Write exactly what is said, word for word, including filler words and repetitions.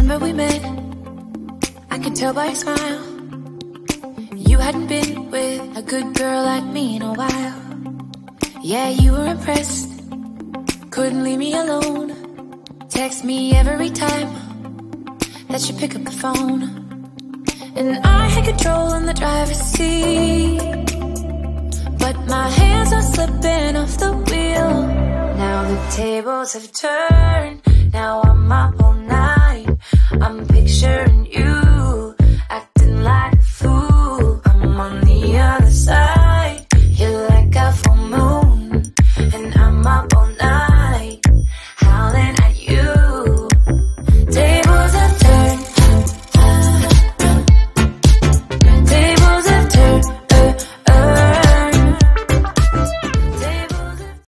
Remember we met, I could tell by your smile. You hadn't been with a good girl like me in a while. Yeah, you were impressed, couldn't leave me alone. Text me every time that you pick up the phone. And I had control in the driver's seat, but my hands are slipping off the wheel. Now the tables have turned, now I'm my